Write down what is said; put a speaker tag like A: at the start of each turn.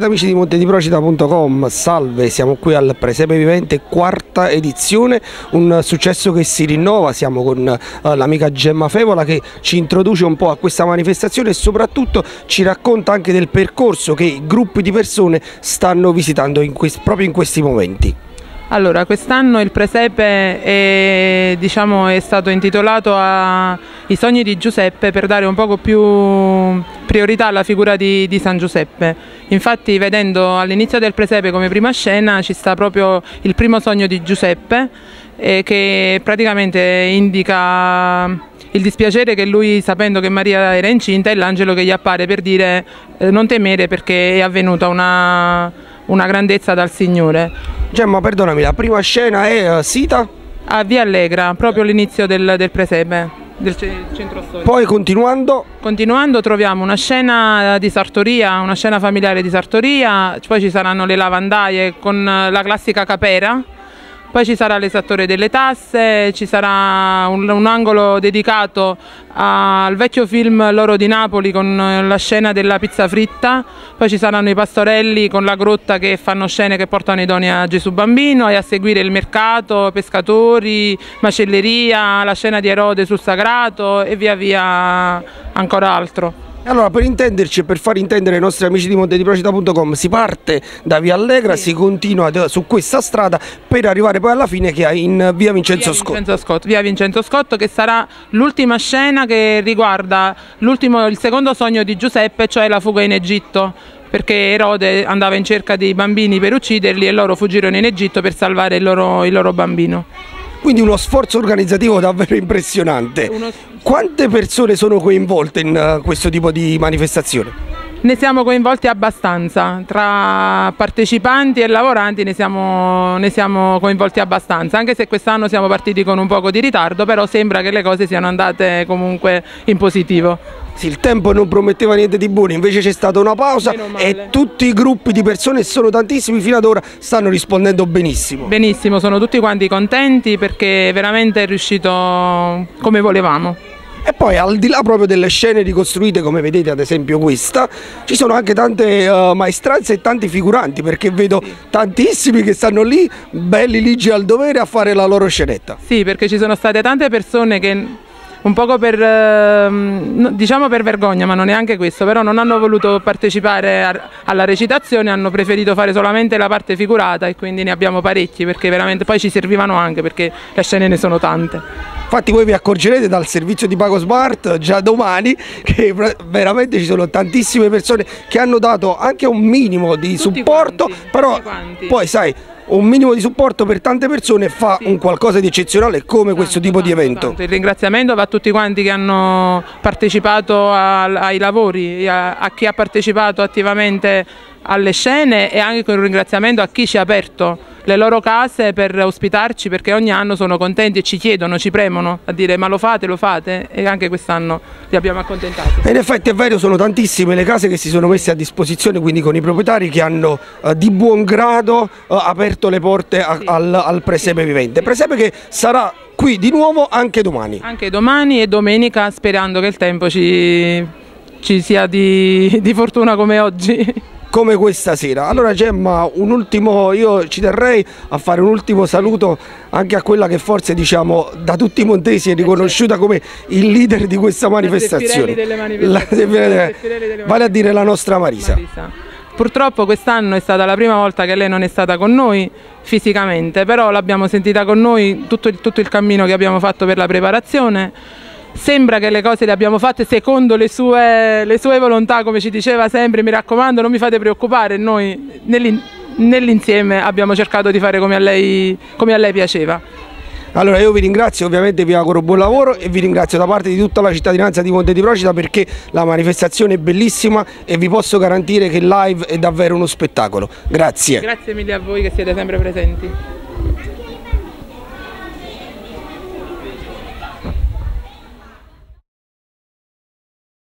A: ed amici di montediprocida.com, salve, siamo qui al Presepe Vivente, quarta edizione, un successo che si rinnova. Siamo con l'amica Gemma Fevola che ci introduce un po' a questa manifestazione e soprattutto ci racconta anche del percorso che i gruppi di persone stanno visitando proprio in questi momenti.
B: Allora, quest'anno il Presepe è stato intitolato ai sogni di Giuseppe per dare un poco più priorità alla figura di San Giuseppe. Infatti, vedendo all'inizio del Presepe come prima scena ci sta proprio il primo sogno di Giuseppe che praticamente indica il dispiacere che lui, sapendo che Maria era incinta, è l'angelo che gli appare per dire non temere perché è avvenuta una grandezza dal Signore.
A: Gemma, perdonami, la prima scena è sita?
B: A Via Allegra, proprio all'inizio del Presepe, del centro storico.
A: Poi continuando
B: troviamo una scena di sartoria, una scena familiare di sartoria, poi ci saranno le lavandaie con la classica capera. Poi ci sarà l'esattore delle tasse, ci sarà un angolo dedicato al vecchio film L'oro di Napoli con la scena della pizza fritta, poi ci saranno i pastorelli con la grotta che fanno scene che portano i doni a Gesù Bambino e a seguire il mercato, pescatori, macelleria, la scena di Erode sul sagrato e via via ancora altro.
A: Allora, per intenderci e per far intendere ai nostri amici di montediprocida.com, si parte da Via Allegra, si continua su questa strada per arrivare poi alla fine che è in Via Vincenzo Scotto.
B: Via Vincenzo Scotto, che sarà l'ultima scena che riguarda il secondo sogno di Giuseppe, cioè la fuga in Egitto, perché Erode andava in cerca dei bambini per ucciderli e loro fuggirono in Egitto per salvare il loro bambino.
A: Quindi uno sforzo organizzativo davvero impressionante. Quante persone sono coinvolte in questo tipo di manifestazione?
B: Ne siamo coinvolti abbastanza, tra partecipanti e lavoranti ne siamo coinvolti abbastanza, anche se quest'anno siamo partiti con un poco di ritardo, però sembra che le cose siano andate comunque in positivo.
A: Sì, il tempo non prometteva niente di buono, invece c'è stata una pausa e tutti i gruppi di persone, sono tantissimi fino ad ora, stanno rispondendo benissimo.
B: Benissimo, sono tutti quanti contenti perché veramente è riuscito come volevamo.
A: E poi al di là proprio delle scene ricostruite come vedete ad esempio questa, ci sono anche tante maestranze e tanti figuranti, perché vedo tantissimi che stanno lì, belli ligi al dovere a fare la loro scenetta.
B: Sì, perché ci sono state tante persone che un poco diciamo per vergogna, ma non è anche questo, però non hanno voluto partecipare alla recitazione, hanno preferito fare solamente la parte figurata e quindi ne abbiamo parecchi, perché veramente poi ci servivano anche perché le scene ne sono tante.
A: Infatti voi vi accorgerete dal servizio di Pago Smart già domani che veramente ci sono tantissime persone che hanno dato anche un minimo di supporto, però poi sai, un minimo di supporto per tante persone fa un qualcosa di eccezionale come questo tipo di evento.
B: Il ringraziamento va a tutti quanti che hanno partecipato ai lavori, a chi ha partecipato attivamente alle scene e anche un ringraziamento a chi ci ha aperto le loro case per ospitarci, perché ogni anno sono contenti e ci chiedono, ci premono a dire ma lo fate e anche quest'anno li abbiamo accontentati.
A: E in effetti è vero, sono tantissime le case che si sono messe a disposizione, quindi con i proprietari che hanno di buon grado aperto le porte al Presepe Vivente. Presepe che sarà qui di nuovo anche domani.
B: Anche domani e domenica, sperando che il tempo ci sia di fortuna come oggi.
A: Come questa sera. Allora Gemma, io ci terrei a fare un ultimo saluto anche a quella che forse diciamo da tutti i montesi è riconosciuta come il leader di questa manifestazione, vale a dire la nostra Marisa.
B: Purtroppo quest'anno è stata la prima volta che lei non è stata con noi fisicamente, però l'abbiamo sentita con noi tutto il cammino che abbiamo fatto per la preparazione. Sembra che le cose le abbiamo fatte secondo le sue volontà, come ci diceva sempre, mi raccomando non mi fate preoccupare, noi nell'insieme abbiamo cercato di fare come a lei piaceva.
A: Allora io vi ringrazio, ovviamente vi auguro buon lavoro e vi ringrazio da parte di tutta la cittadinanza di Montediprocida perché la manifestazione è bellissima e vi posso garantire che il live è davvero uno spettacolo. Grazie.
B: Grazie mille a voi che siete sempre presenti.